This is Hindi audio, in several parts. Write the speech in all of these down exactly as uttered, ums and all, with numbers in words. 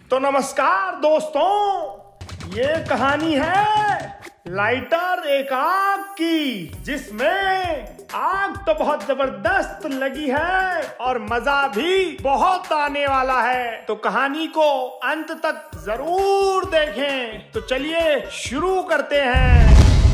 तो नमस्कार दोस्तों, ये कहानी है लाइटर एक आग की, जिसमें आग तो बहुत जबरदस्त लगी है और मजा भी बहुत आने वाला है। तो कहानी को अंत तक जरूर देखें। तो चलिए शुरू करते हैं।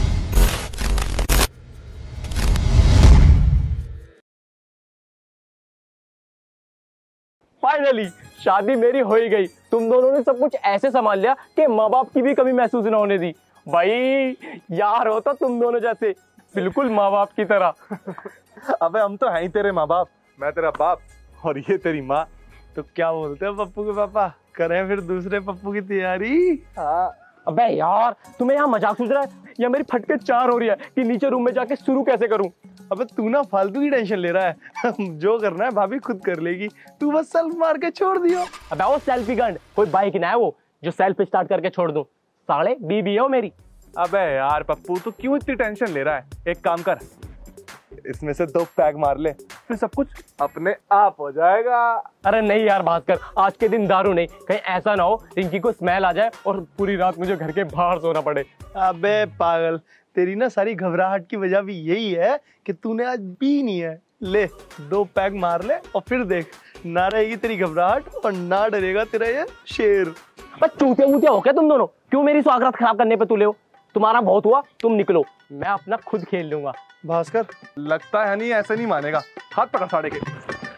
फाइनली शादी मेरी हो ही गई। तुम दोनों ने सब कुछ ऐसे संभाल लिया कि माँ बाप की भी कमी महसूस ना होने दी। भाई यार हो तो तुम दोनों जैसे, बिल्कुल माँ बाप की तरह। अबे हम तो हैं ही तेरे माँ बाप, मैं तेरा बाप और ये तेरी माँ। तो क्या बोलते हो पप्पू के पापा, करें फिर दूसरे पप्पू की तैयारी? हाँ। अबे यार तुम्हें यहाँ मजाक सूझ रहा है या मेरी फटके चार हो रही है कि नीचे रूम में जाके शुरू कैसे करूँ? अबे तू ना फालतू की टेंशन ले रहा है। जो करना है भाभी खुद कर लेगी, तू बस सेल्फ मार के छोड़ दियो। अबे वो सेल्फी गंड, कोई बाइक ना है वो जो सेल्फ स्टार्ट करके छोड़ दूं। साले बीबी है वो मेरी। अबे यार पप्पू तू क्यों इतनी टेंशन ले रहा है? एक काम कर, इसमें से दो पैग मार ले, फिर सब कुछ अपने आप हो जाएगा। अरे नहीं यार भास्कर, आज के दिन दारू नहीं, कहीं ऐसा ना हो रिंकी को स्मेल आ जाए और पूरी रात मुझे घर के बाहर सोना पड़े। अबे पागल, तेरी ना सारी घबराहट की वजह भी यही है कि तूने आज पी नहीं है। ले दो पैग मार ले और फिर देख, ना रहेगी तेरी घबराहट और ना डरेगा तेरा ये शेर। चूतिया वूतिया हो क्या तुम दोनों? क्यों मेरी स्वागत खराब करने पे तुले हो? तुम्हारा बहुत हुआ, तुम निकलो, मैं अपना खुद खेल लूंगा। भास्कर लगता है नहीं, ऐसे नहीं मानेगा। हाथ पकड़ साड़े के।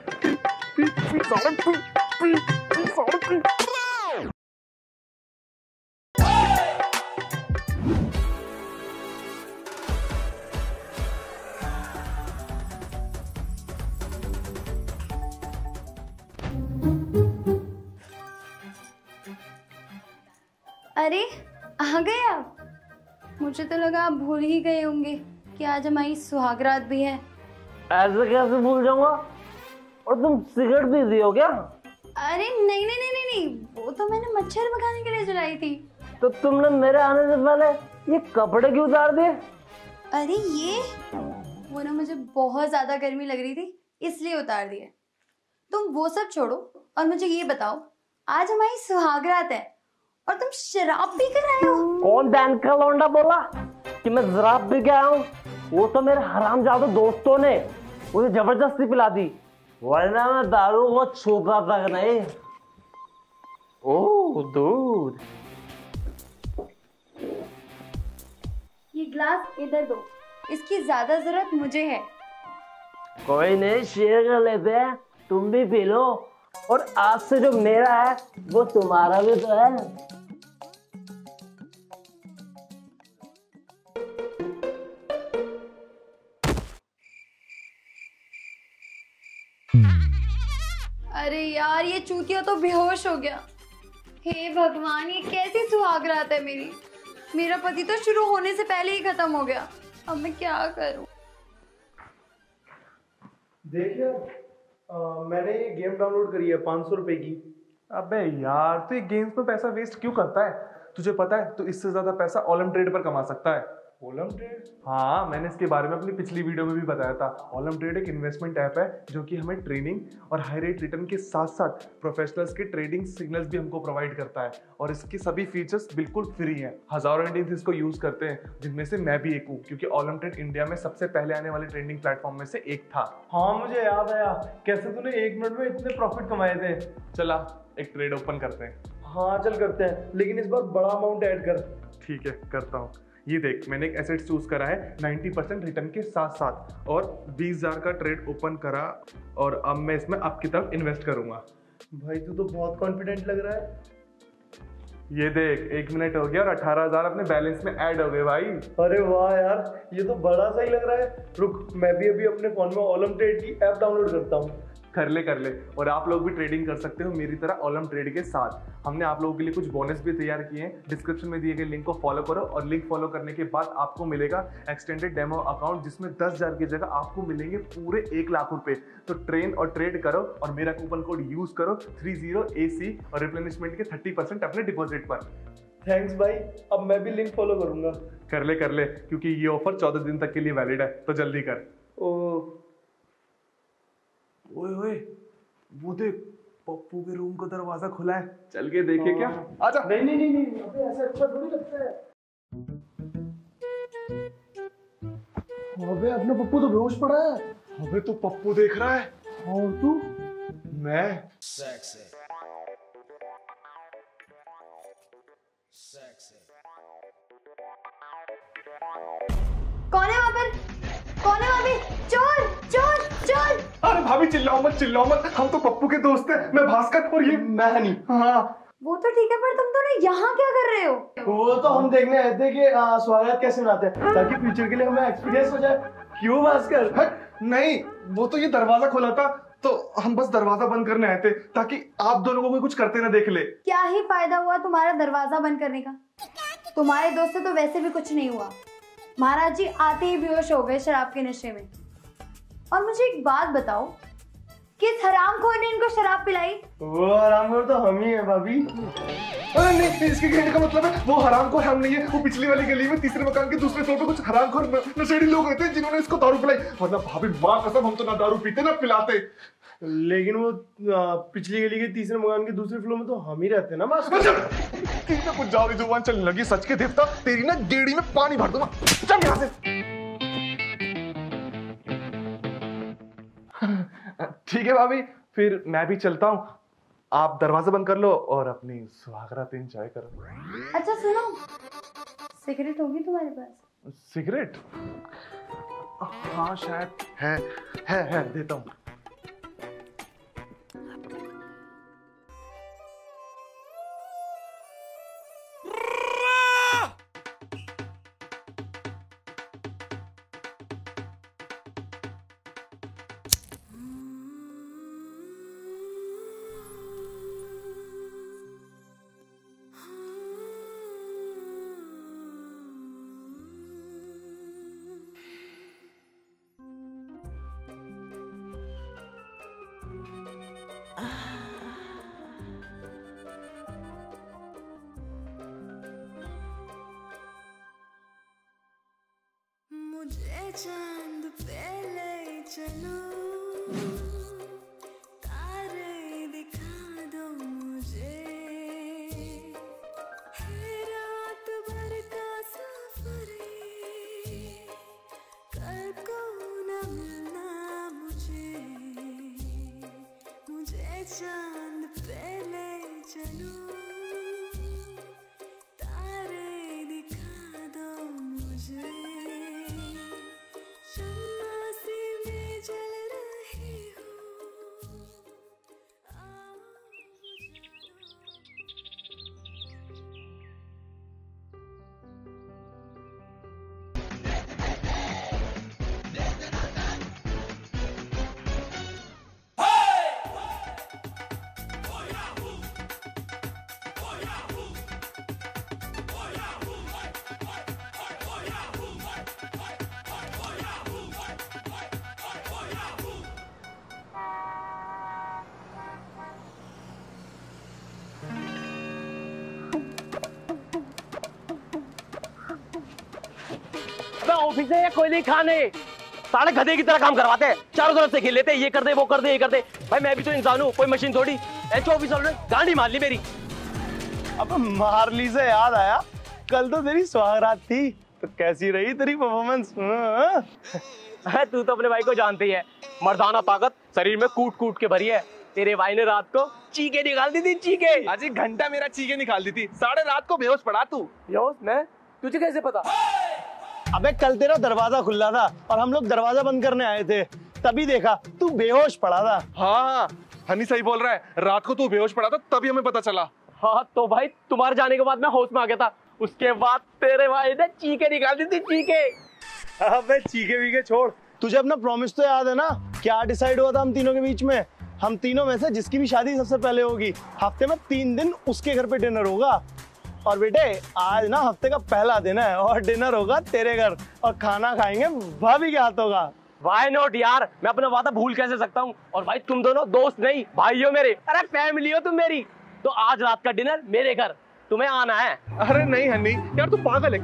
अरे आ गए आप? मुझे तो लगा आप भूल ही गए होंगे कि आज हमारी सुहागरात भी है। ऐसे कैसे भूल जाऊंगा? और तुम सिगरेट पी रही हो क्या? अरे नहीं नहीं नहीं नहीं नहीं, वो तो मैंने मच्छर भगाने के लिए जलाई थी। तो तुमने मेरे आने से पहले ये कपड़े क्यों उतार दिए? अरे ये वो ना, मुझे बहुत ज्यादा गर्मी लग रही थी इसलिए उतार दिए। तुम वो सब छोड़ो और मुझे ये बताओ, आज हमारी सुहागरात है और तुम शराब पी कर आए हो? कौन दैन का लौंडा बोला कि मैं शराब पी के आया हूँ? वो तो मेरे हरामजादे दोस्तों ने मुझे जबरदस्ती पिला दी, वरना मैं दारू को छूता तक नहीं। ओह दूध। ये ग्लास इधर दो, इसकी ज्यादा जरूरत मुझे है। कोई नहीं, शेयर कर लेते हैं, तुम भी पी लो और आज से जो मेरा है वो तुम्हारा भी तो है। अरे यार ये चूतिया तो बेहोश हो गया। हे भगवान, ये कैसी सुहागरात है मेरी। मेरा पति तो शुरू होने से पहले ही खत्म हो गया। अब मैं क्या करूं? देखिए मैंने ये गेम डाउनलोड करी है पाँच सौ रुपए की। अबे यार तू ये गेम्स में पैसा वेस्ट क्यों करता है? तुझे पता है तू इससे ज्यादा पैसा ओलम ट्रेड पर कमा सकता है। Olymp Trade? हाँ, मैंने इसके बारे में अपनी पिछली वीडियो में भी बताया था। ओलम ट्रेड एक इन्वेस्टमेंट ऐप है जो कि हमें ट्रेनिंग और हाई रेट रिटर्न के साथ साथ प्रोफेशनल्स के ट्रेडिंग सिग्नल्स भी हमको प्रोवाइड करता है और इसके सभी फीचर्स बिल्कुल फ्री हैं। हजारों इंडियंस इसको यूज करते हैं, जिनमें से मैं भी एक हूँ, क्योंकि ओलम ट्रेड इंडिया में सबसे पहले आने वाले ट्रेडिंग प्लेटफॉर्म में से एक था। हाँ मुझे याद आया, कैसे तूने एक मिनट में इतने प्रॉफिट कमाए थे। चला एक ट्रेड ओपन करते हैं। हाँ चल करते हैं, लेकिन इस बार बड़ा अमाउंट ऐड कर। ठीक है करता हूँ। ये देख, मैंने एक एसेट चूज करा है नब्बे परसेंट रिटर्न के साथ साथ और बीस हजार का ट्रेड ओपन करा और अब मैं इसमें आपकी तरफ इन्वेस्ट करूंगा। भाई तू तो बहुत कॉन्फिडेंट लग रहा है। ये देख, एक मिनट हो गया और अठारह हजार अपने बैलेंस में ऐड हो गए भाई। अरे वाह यार, ये तो बड़ा सही लग रहा है। रुक, मैं भी अभी अपने फोन में ओलम ट्रेड की ऐप डाउनलोड करता हूँ। कर ले कर ले, और आप लोग भी ट्रेडिंग कर सकते हो मेरी तरह ओलम ट्रेड के साथ। हमने आप लोगों के लिए कुछ बोनस भी तैयार किए हैं। डिस्क्रिप्शन में दिए गए लिंक को फॉलो करो और लिंक फॉलो करने के बाद आपको मिलेगा एक्सटेंडेड डेमो अकाउंट, जिसमें दस हजार की जगह आपको मिलेंगे पूरे एक लाख रुपए। तो ट्रेन और ट्रेड करो और मेरा कूपन कोड यूज करो थ्री जीरो ए सी और रिप्लेनिशमेंट के थर्टी परसेंट अपने डिपॉजिट पर। थैंक्स भाई, अब मैं भी लिंक फॉलो करूंगा। कर ले कर ले, क्योंकि ये ऑफर चौदह दिन तक के लिए वैलिड है, तो जल्दी कर। ओ ओए ओए, वो देख, पप्पू के रूम का दरवाजा खुला है, चल के देखे क्या? आजा। नहीं नहीं नहीं नहीं, अबे ऐसा अच्छा थोड़ी लगता है। अबे अपना पप्पू तो बेहोश पड़ा है। अबे तो पप्पू देख रहा है। और तू? मैं कौन है वहाँ पर? कौन है वहाँ पे? चोर चोर चोर! अरे भाभी चिल्लाओ मत चिल्लाओ मत, हम तो पप्पू के दोस्त हैं। मैं भास्कर और ये मैं नहीं। हाँ वो तो ठीक है, पर तुम दोनों यहाँ क्या कर रहे हो? वो तो हम देखने आए थे कि आ, स्वागत कैसे मनाते हैं, ताकि फ्यूचर के लिए हमें एक्सपीरियंस हो जाए। क्यों भास्कर? हट, नहीं वो तो ये दरवाजा खुला था तो हम बस दरवाजा बंद करने आए थे ताकि आप दोनों को कोई कुछ करते ना देख ले। क्या ही फायदा हुआ तुम्हारा दरवाजा बंद करने का? तुम्हारे दोस्त से तो वैसे भी कुछ नहीं हुआ। महाराज जी आते ही बेहोश हो गए शराब के नशे में। और मुझे एक बात बताओ, किस हरामखोर ने इनको शराब पिलाई? वो हरामखोर तो हम ही है भाभी। अरे नहीं, इसके कहने का मतलब है वो हरामखोर हम नहीं है। वो पिछली वाली गली में तीसरे मकान के दूसरे फ्लोर पे कुछ हरामखोर नशेड़ी लोग रहते हैं जिन्होंने इसको दारू पिलाई। मतलब भाभी माँ कसम, हम तो ना दारू पीते ना पिलाते। लेकिन वो आ, पिछली गली के तीसरे मकान के दूसरे फ्लोर में तो हम ही रहते हैं ना भास्कर। ठीक है, कुछ ज्यादा जुबान चलने लगी। सच के देवता, तेरी ना गेड़ी में पानी भर दूंगा। चल यहाँ से। ठीक है भाभी, फिर मैं भी चलता हूँ। आप दरवाजा बंद कर लो और अपनी सुहागरात एंजॉय करो। अच्छा सुनो, सिगरेट होगी तुम्हारे पास? सिगरेट? हाँ शायद है है है देता हूँ। मुझे चांद पे ले चलो, तारे दिखा दो मुझे, है रात भर का सफर, कल को न मिलना मुझे। मुझे चांद पे ले चलो, तारे दिखा दो मुझे, शम्मासी में जल रही हूँ, आओ ऑफिस है या कोयले खाने, सारे गधे की तरह काम करवाते हैं। चारों तरफ से खेल लेते हैं, ये कर दे वो कर दे ये कर दे। भाई मैं भी तो इंसान हूँ, कोई मशीन थोड़ी। एच ऑफिस वालों ने गांडी मार ली मेरी। अब मारली से याद आया, कल तो तेरी सुहागरात थी, तो कैसी रही तेरी परफॉर्मेंस? तू तो अपने भाई को जानते ही है, मर्दाना ताकत शरीर में कूट कूट के भरी है। तेरे भाई ने रात को चीखे निकाल दी थी, चीखे। आज एक घंटा मेरा चीखे निकाल दी थी, साढ़े रात को बेहोश पड़ा तू। बेहोश मैं? तुझे कैसे पता? अबे कल तेरा दरवाजा खुला था और हम लोग दरवाजा बंद करने आए थे, तभी देखा तू बेहोश पड़ा था। हाँ हनी सही बोल रहा है, रात को तू बेहोश पड़ा था तभी हमें पता चला। हाँ तो भाई तुम्हारे जाने के बाद मैं होश में आ गया था, उसके बाद तेरे भाई ने चीखे निकाल दी थी, चीखे। अबे चीखे वीखे छोड़, तुझे अपना प्रॉमिस तो याद है ना? क्या डिसाइड हुआ था हम तीनों के बीच में? हम तीनों में से जिसकी भी शादी सबसे पहले होगी, हफ्ते में तीन दिन उसके घर पे डिनर होगा। और बेटे आज ना हफ्ते का पहला दिन है और डिनर होगा तेरे घर, और खाना खाएंगे भाभी के हाथों का। Why not यार, मैं अपना वादा भूल कैसे सकता हूँ? और भाई तुम दोनों दोस्त नहीं भाई हो मेरे, अरे फैमिली हो तुम मेरी। तो आज रात का डिनर मेरे घर, तुम्हें आना है। अरे नहीं हनी यार, तू पागल है क्या?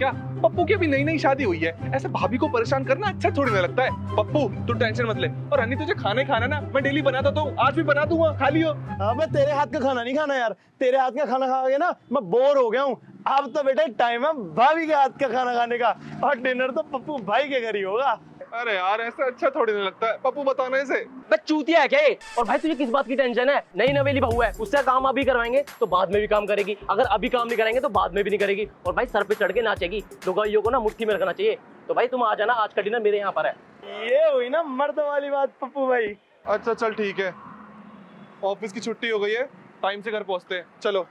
पप्पू की अभी नई नई शादी हुई है, ऐसे भाभी को परेशान करना अच्छा थोड़ी ना लगता है। पप्पू तू टेंशन मत ले, और हनी तुझे खाने खाना ना मैं डेली बनाता तो आज भी बना दूंगा, खा लियो। अबे तेरे हाथ का खाना नहीं खाना यार, तेरे हाथ का खाना खा के ना मैं बोर हो गया हूँ। अब तो बेटा टाइम है भाभी के हाथ का खाना खाने का, और डिनर तो पप्पू भाई के घर ही होगा। अरे यार ऐसा अच्छा थोड़ी ना लगता है पप्पू बताने से। बे चूतिया है क्या ये? और भाई तुझे किस बात की टेंशन है? नई नवेली बहू है, उससे काम अभी करवाएंगे तो बाद में भी काम करेगी, अगर अभी काम नहीं करेंगे तो बाद में भी नहीं करेगी, और भाई सर पे चढ़ के नाचेगी। लुगाइयों को ना मुट्ठी में रखना चाहिए। तो भाई तुम आ जाना, आज का डिनर मेरे यहाँ पर है। ये हुई ना मर्द वाली बात पप्पू भाई। अच्छा चल ठीक है, ऑफिस की छुट्टी हो गई है, टाइम से घर पहुंचते हैं, चलो।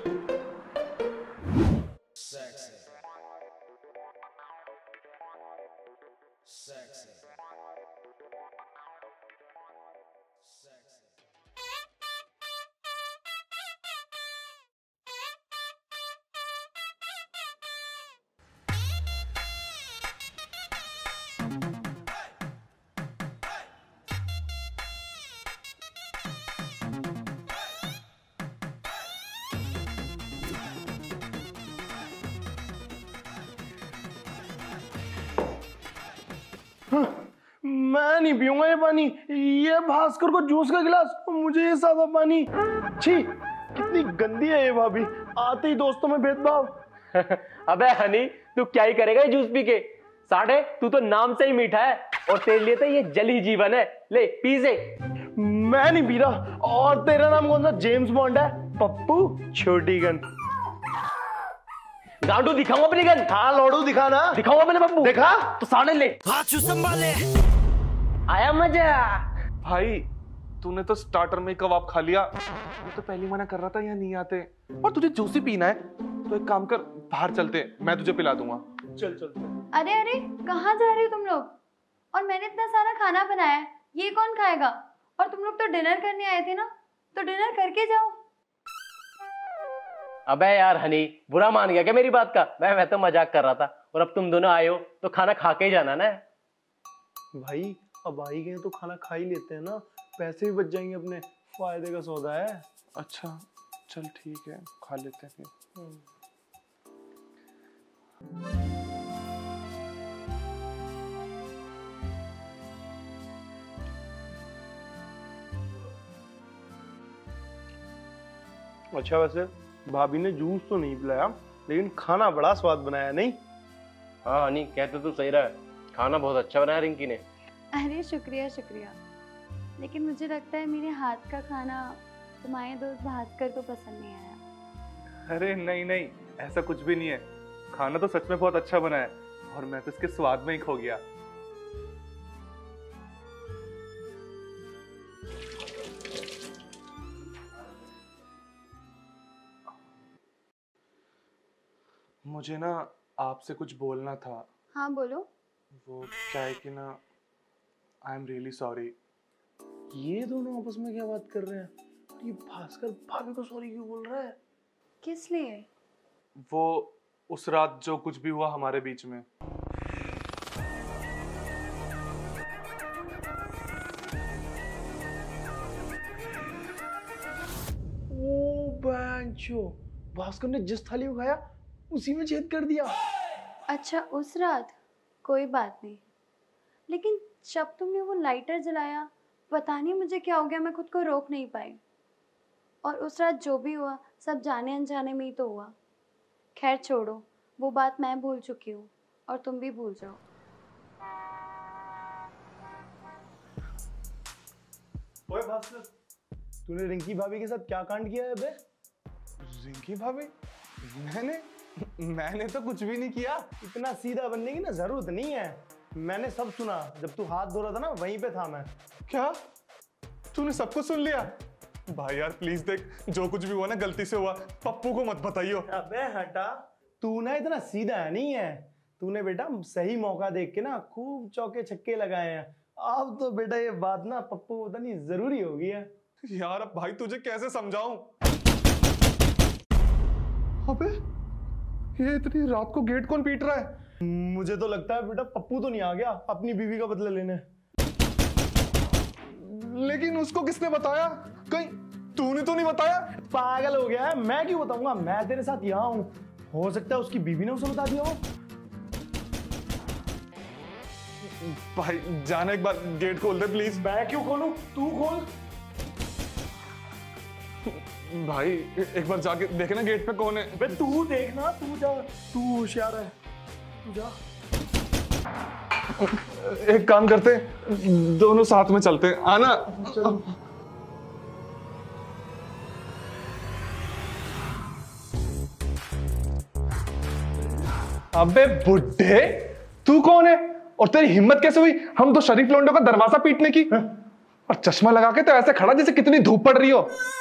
मैं नहीं पीऊंगा ये पानी, ये भास्कर को जूस का गिलास, मुझे ये सादा पानी। छी, कितनी गंदी है ये भाभी, आते ही दोस्तों में भेदभाव। अबे हनी तू क्या ही करेगा ये जूस पी के? साढ़े तू तो नाम से ही मीठा है, और तेरे लिए तो ये जल ही जीवन है। ले पी से। मैं नहीं पी रहा। और तेरा नाम कौन सा जेम्स बॉन्ड है? पप्पू छोटी गन। गांडू दिखाऊंगा अपनी गन। हाँ लौड़ू दिखाना। दिखाऊंगा मैंने पप्पू। देखा तो साढ़े ले। आया मजा। भाई तूने तो स्टार्टर में कबाब खा लिया, मैं तो पहली मना कर रहा था यहाँ नहीं आते। और तुझे जूस ही पीना है तो एक काम कर, बाहर चलते हैं, मैं तुझे पिला दूंगा। चल चल। अरे अरे कहाँ जा रहे हो तुम लोग? और मैंने इतना सारा खाना बनाया है, ये कौन खाएगा? और तुम लोग तो डिनर करने आए थे ना, तो डिनर करके जाओ। अबे यार हनी बुरा मान गया क्या मेरी बात का? मैं मैं तो मजाक कर रहा था, और अब तुम दोनों आए हो तो खाना खा के ही जाना ना। भाई अब आई गए तो खाना खा ही लेते हैं ना, पैसे भी बच जाएंगे, अपने फायदे का सौदा है। अच्छा चल ठीक है, खा लेते हैं फिर। अच्छा वैसे भाभी ने जूस तो नहीं पिलाया, लेकिन खाना बड़ा स्वाद बनाया नहीं? हाँ हनी कहते तो सही रहा है, खाना बहुत अच्छा बनाया रिंकी ने। अरे शुक्रिया शुक्रिया, लेकिन मुझे लगता है मेरे हाथ का खाना तुम्हारे दोस्त भास्कर को पसंद नहीं आया। अरे नहीं नहीं, ऐसा कुछ भी नहीं है, खाना तो सच में बहुत अच्छा बना है, और मैं तो इसके स्वाद में ही खो गया। मुझे ना आपसे कुछ बोलना था। हाँ बोलो। वो क्या है कि ना, आई एम रियली सॉरी। ये दोनों आपस में क्या बात कर रहे हैं? ये भास्कर भाभी को सॉरी क्यों बोल रहा है? किस लिए? वो उस रात जो कुछ भी हुआ हमारे बीच में। ओ बैंचो, भास्कर ने जिस थाली को खाया उसी में छेद कर दिया। अच्छा उस रात, कोई बात नहीं, लेकिन जब तुमने वो लाइटर जलाया पता नहीं मुझे क्या हो गया, मैं खुद को रोक नहीं पाई। और उस रात जो भी हुआ सब जाने अनजाने में ही तो हुआ। खैर छोड़ो, वो बात मैं भूल चुकी हूँ और तुम भी भूल जाओ। ओए भास्कर, तूने रिंकी भाभी के साथ क्या कांड किया है बे? रिंकी भाभी? मैंने मैंने तो कुछ भी नहीं किया। इतना सीधा बनने की ना जरूरत नहीं है, मैंने सब सुना। जब तू हाथ धो रहा था ना वहीं पे था मैं। क्या तूने सब कुछ सुन लिया? भाई यार प्लीज देख, जो कुछ भी हुआ ना गलती से हुआ, पप्पू को मत बताइयो। अबे हटा, तू ना इतना सीधा नहीं है। तूने बेटा सही मौका देख के ना खूब चौके छक्के लगाए हैं। अब तो बेटा ये बात ना पप्पू को बतानी जरूरी हो गई है। यार अब भाई तुझे कैसे समझाऊं? अबे ये इतनी रात को गेट कौन पीट रहा है? मुझे तो लगता है बेटा पप्पू तो नहीं आ गया अपनी बीवी का बदला लेने। लेकिन उसको किसने बताया? कहीं तूने तो नहीं बताया? पागल हो गया है, मैं क्यों बताऊंगा? मैं तेरे साथ यहाँ हूँ, हो सकता है उसकी बीवी ने उसे बता दिया हो। भाई जाना, एक बार गेट खोल दे प्लीज। मैं क्यों खोलूं, तू खोल। भाई एक बार जाके देखे ना गेट पे कौन है। बे तू देखना, तू जा, तू होशियार है, तू जा। एक काम करते, दोनों साथ में चलते, आना। अबे बुड्ढे, तू कौन है और तेरी हिम्मत कैसे हुई हम तो शरीफ लोंडो का दरवाजा पीटने की? और चश्मा लगा के तो ऐसे खड़ा जैसे कितनी धूप पड़ रही हो।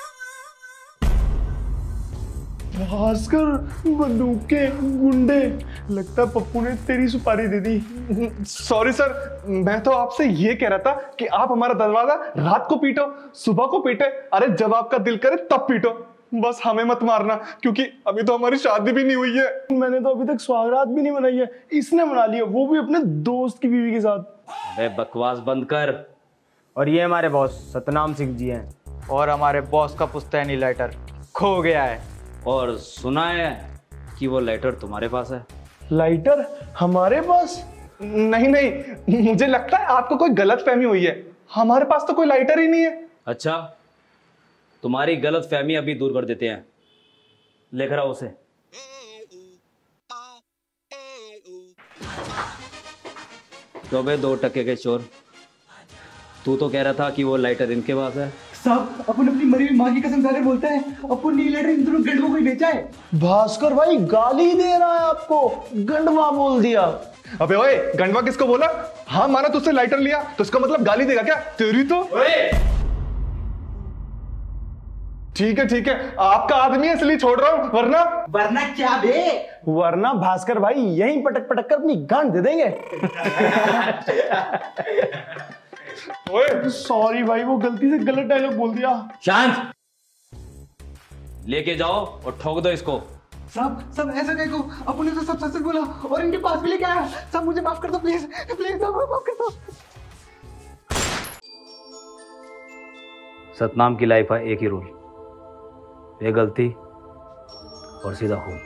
भास्कर, बंदूकें, गुंडे, लगता है पप्पू ने तेरी सुपारी दे दी। सॉरी सर, मैं तो आपसे ये कह रहा था कि आप हमारा दरवाजा रात को पीटो, सुबह को पीटे, अरे जब आपका दिल करे तब पीटो, बस हमें मत मारना, क्योंकि अभी तो हमारी शादी भी नहीं हुई है। मैंने तो अभी तक सुहागरात भी नहीं मनाई है, इसने मना लिया, वो भी अपने दोस्त की बीवी के साथ। अबे बकवास बंद कर। और ये हमारे बॉस सतनाम सिंह जी हैं, और हमारे बॉस का पुश्तैनी लाइटर खो गया है। और सुना है कि वो लेटर तुम्हारे पास है। लाइटर हमारे पास? नहीं नहीं, मुझे लगता है आपको कोई गलत फहमी हुई है, हमारे पास तो कोई लाइटर ही नहीं है। अच्छा, तुम्हारी गलत फहमी अभी दूर कर देते हैं, लेकर आओ उसे। तो बे दो टके के चोर, तू तो कह रहा था कि वो लाइटर इनके पास है। साहब, अपन अपनी मरी हुई माँ की कसम खाकर बोलते हैं, अपन नी लाइटर इन दोनों गंडवों को ही बेचा है। भास्कर भाई गाली दे रहा है आपको, गंडवा बोल दिया। अबे ओए, गंडवा किसको बोला? हाँ माना तुझसे लाइटर लिया तो इसका मतलब गाली देगा क्या? तेरी तो। ठीक है ठीक है, आपका आदमी है इसलिए छोड़ रहा हूं, वरना वरना क्या बे? वरना भास्कर भाई यहीं पटक पटक कर अपनी गांड दे देंगे। ओए सॉरी भाई, वो गलती से गलत डायलॉग बोल दिया। शांत, लेके जाओ और ठोक दो इसको। साहब सब ऐसा देखो, अपन ने तो सब सच सच बोला और इनके पास भी लेके आया। सब मुझे माफ कर दो प्लीज, प्लीज माफ कर दो। सतनाम की लाइफ है एक ही रूल, ये गलती और सीधा खून।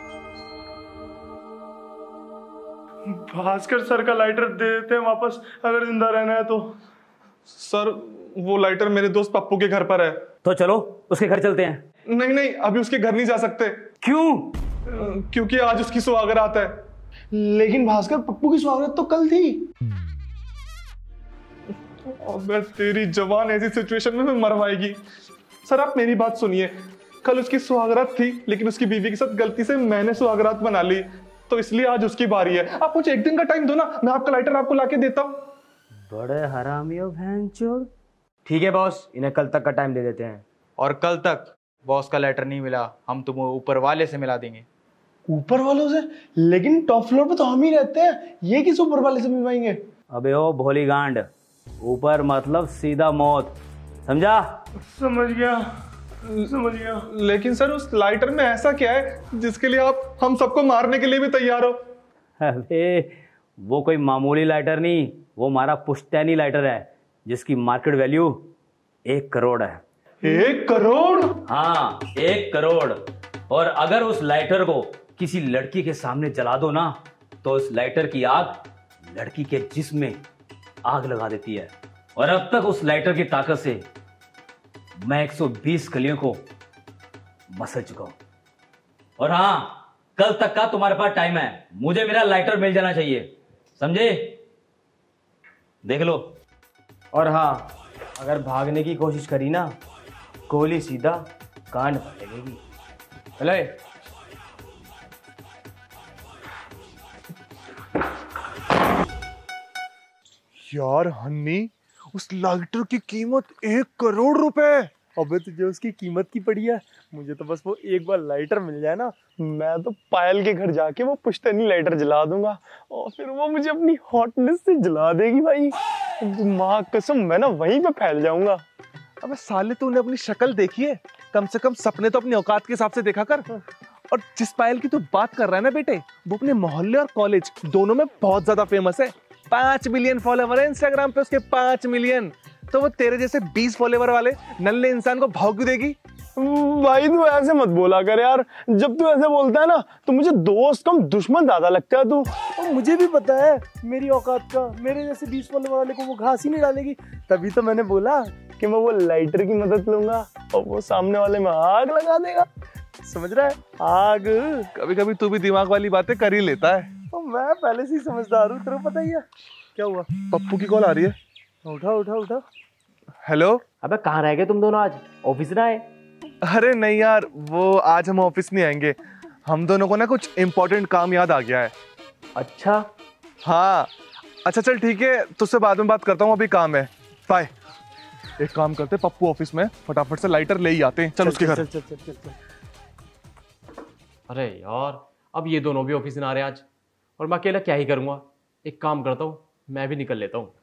भास्कर सर का लाइटर दे देते हैं वापस, अगर जिंदा रहना है तो। सर वो लाइटर मेरे दोस्त पप्पू के घर पर है। तो चलो उसके घर चलते हैं। नहीं नहीं, अभी उसके घर नहीं जा सकते। क्यों? क्योंकि आज उसकी सुहागरात है। लेकिन भास्कर, पप्पू की स्वागत तो कल थी। अबे तेरी जवान ऐसी सिचुएशन में मरवाएगी। सर आप मेरी बात सुनिए, कल उसकी सुहागरात थी, लेकिन उसकी बीवी के साथ गलती से मैंने सुहागरात बना ली, तो इसलिए आज उसकी बारी है। आप मुझे एक दिन का टाइम दो ना, मैं आपका लाइटर आपको लाके देता हूँ। बड़े हरामी हो भैंचोद। ठीक है बॉस, इन्हें कल तक का टाइम दे देते हैं, और कल तक बॉस का लेटर नहीं मिला हम तुम्हें ऊपर वाले से मिला देंगे। ऊपर वालों से? लेकिन टॉप फ्लोर पे तो हम ही रहते हैं, ये किस ऊपर वाले से मिलवाएंगे? अबे ओ भोली गांड, ऊपर मतलब सीधा मौत, समझा? समझ गया समझ गया। लेकिन सर उस लाइटर में ऐसा क्या है जिसके लिए आप हम सबको मारने के लिए भी तैयार हो? अबे वो कोई मामूली लाइटर नहीं, वो हमारा पुश्तैनी लाइटर है, जिसकी मार्केट वैल्यू एक करोड़ है। एक करोड़? हाँ एक करोड़। और अगर उस लाइटर को किसी लड़की के सामने जला दो ना, तो उस लाइटर की आग लड़की के जिस्म में आग लगा देती है। और अब तक उस लाइटर की ताकत से मैं एक सौ बीस कलियों को मसल चुका हूं। और हाँ, कल तक का तुम्हारे पास टाइम है, मुझे मेरा लाइटर मिल जाना चाहिए, समझे? देख लो। और हाँ, अगर भागने की कोशिश करी ना, गोली सीधा कान पर लगेगी। चले। यार हन्नी, उस लाइटर की कीमत एक करोड़ रुपए। अबे तुझे उसकी कीमत की पड़ी है, मुझे तो बस वो एक बार लाइटर मिल जाए ना, मैं तो पायल के घर जाके वो पुश्तैनी लाइटर जला दूंगा और फिर वो मुझे अपनी हॉटनेस से जला देगी भाई। माँ कसम, मैं ना वहीं पे फैल जाऊंगा। अबे साले तूने अपनी शक्ल देखी है? कम से कम सपने तो अपनी औकात के हिसाब से देखा कर। और जिस पायल की तू बात कर रहा है ना बेटे, वो अपने मोहल्ले और कॉलेज दोनों में बहुत ज्यादा फेमस है। पांच मिलियन फॉलोवर है इंस्टाग्राम पे उसके, पांच मिलियन। तो वो तेरे जैसे बीस फॉलोवर वाले नल्ले इंसान को भाव क्यों देगी? भाई तू ऐसे मत बोला कर यार, जब तू ऐसे बोलता है ना तो मुझे दोस्त कम दुश्मन ज्यादा लगता है तू। और मुझे भी पता है मेरी औकात का, मेरे जैसे बीस वाले वाले को वो घास ही नहीं डालेगी, तभी तो मैंने बोला कि मैं वो लाइटर की मदद लूंगा और वो सामने वाले में आग लगा देगा, समझ रहा है? आग। कभी कभी तू भी दिमाग वाली बातें कर ही लेता है। तो मैं पहले से ही समझदार हूँ, तेरे को पता ही है। क्या हुआ? पप्पू की कॉल आ रही है। उठा उठा उठा। हेलो। अबे कहाँ रह गए तुम दोनों आज? ऑफिस ना आए? अरे नहीं यार, वो आज हम ऑफिस नहीं आएंगे, हम दोनों को ना कुछ इम्पोर्टेंट काम याद आ गया है। अच्छा। हाँ अच्छा चल ठीक है, तुझसे बाद में बात करता हूँ, अभी काम है, बाय। एक काम करते, पप्पू ऑफिस में फटाफट से लाइटर ले ही आते हैं, चल उसके घर। चल चल चल चल चल। अरे यार, अब ये दोनों भी ऑफिस में आ रहे हैं आज, और मैं अकेला क्या ही करूंगा। एक काम करता हूँ, मैं भी निकल लेता हूँ।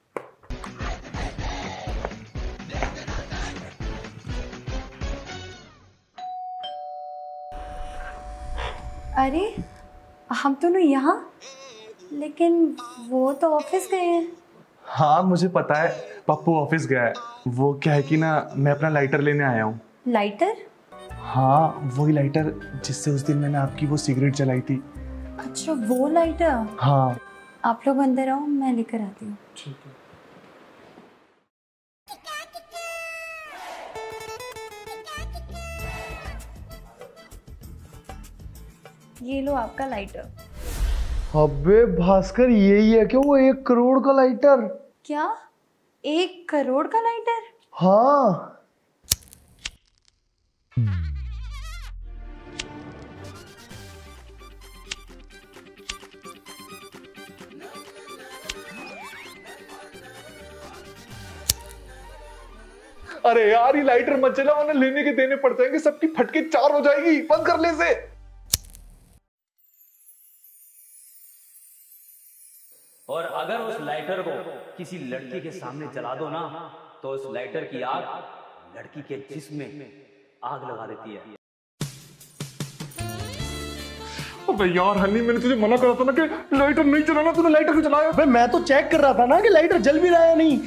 अरे हम दोनों यहाँ, लेकिन वो तो ऑफिस गए हैं। हाँ मुझे पता है, पप्पू ऑफिस गया है। वो क्या है कि ना, मैं अपना लाइटर लेने आया हूँ। लाइटर? हाँ वही लाइटर जिससे उस दिन मैंने आपकी वो सिगरेट जलाई थी। अच्छा वो लाइटर। हाँ आप लोग अंदर आओ, मैं लेकर आती हूँ। ठीक है। ये लो आपका लाइटर। अबे भास्कर, यही है क्या वो एक करोड़ का लाइटर? क्या एक करोड़ का लाइटर? हाँ। अरे यार ये लाइटर मत चला, वरना लेने के देने पड़ जाएंगे, सबकी फटके चार हो जाएगी, बंद कर ले इसे। और अगर उस लाइटर को किसी लड़की के सामने जला दो ना, तो उस लाइटर की आग लड़की के जिस्म में आग लगा देती है। अबे यार हनी, मैंने तुझे मना करा था ना कि लाइटर नहीं चलाना, तूने लाइटर क्यों चलाया? भाई मैं तो चेक कर रहा था ना कि लाइटर जल भी रहा है नहीं।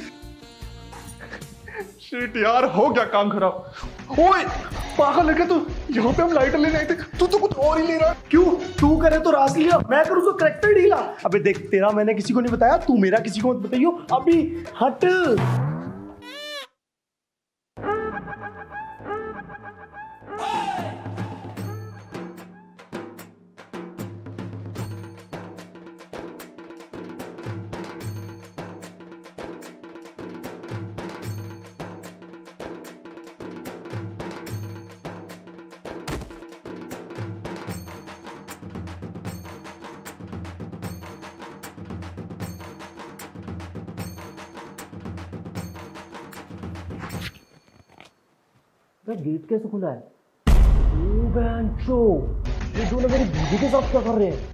शिट यार, हो गया काम खराब। ओए पागल है क्या तू? यहाँ पे हम लाइटर लेने आए थे, तू तो कुछ और ही ले रहा है। क्यों? तू करे तो रास लिया, मैं करूँ तो करेक्टर ढीला। अबे देख, तेरा मैंने किसी को नहीं बताया, तू मेरा किसी को मत बताइयो। अभी हट। गेट कैसे खुला है? ओ बेंचो, ये दोनों मेरी दीदी के साथ क्या कर रहे हैं?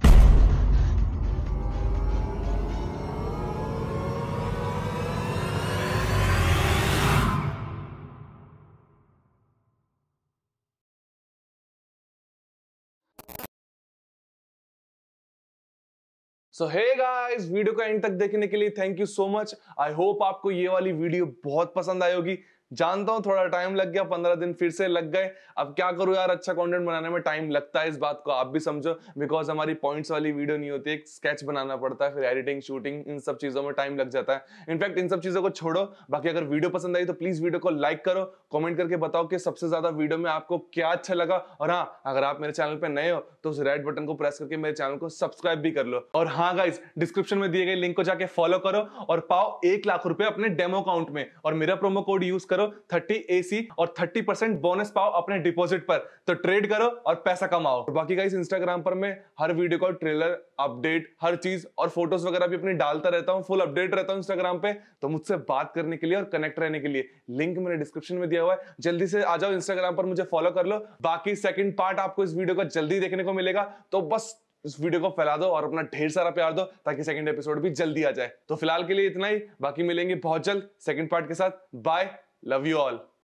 सो हे गाइस, वीडियो को एंड तक देखने के लिए thank you so much. I hope आपको ये वाली वीडियो बहुत पसंद आई होगी। जानता हूं थोड़ा टाइम लग गया, पंद्रह दिन फिर से लग गए। अब क्या करूं यार, अच्छा कंटेंट बनाने में टाइम लगता है, इस बात को आप भी समझो, बिकॉज हमारी पॉइंट्स वाली वीडियो नहीं होती, एक स्केच बनाना पड़ता है, फिर एडिटिंग, शूटिंग, इन सब चीजों में टाइम लग जाता है। इनफैक्ट इन सब चीजों को छोड़ो, बाकी अगर वीडियो पसंद आई तो प्लीज वीडियो को लाइक करो, कमेंट करके बताओ कि सबसे ज्यादा वीडियो में आपको क्या अच्छा लगा। और हाँ, अगर आप मेरे चैनल पे नए हो तो उस रेड बटन को प्रेस करके मेरे चैनल को सब्सक्राइब भी कर लो। और हाँ गाइस, डिस्क्रिप्शन में दिए गए लिंक को जाके फॉलो करो और पाओ एक लाख रुपए अपने डेमो अकाउंट में, और मेरा प्रोमो कोड यूज करो थर्टी एसी और थर्टी परसेंट बोनस पाओ अपने डिपॉजिट पर। तो ट्रेड करो और पैसा कमाओ। और बाकी गाइस, इंस्टाग्राम पर मैं हर वीडियो का ट्रेलर, अपडेट, हर चीज और फोटोज वगैरह भी अपनी डालता रहता हूं, फुल अपडेट रहता हूं इंस्टाग्राम पे। तो मुझसे बात करने के लिए और कनेक्ट रहने के लिए लिंक मैंने डिस्क्रिप्शन में दिया हुआ है, जल्दी से आ जाओ इंस्टाग्राम पर, मुझे फॉलो कर लो। बाकी सेकंड पार्ट आपको इस वीडियो का जल्दी देखने को मिलेगा, तो बस इस वीडियो को फैला दो और अपना ढेर सारा प्यार दो ताकि सेकंड एपिसोड भी जल्दी आ जाए। तो फिलहाल के लिए इतना ही, बाकी मिलेंगे बहुत जल्द सेकंड पार्ट के साथ। Bye, love you all.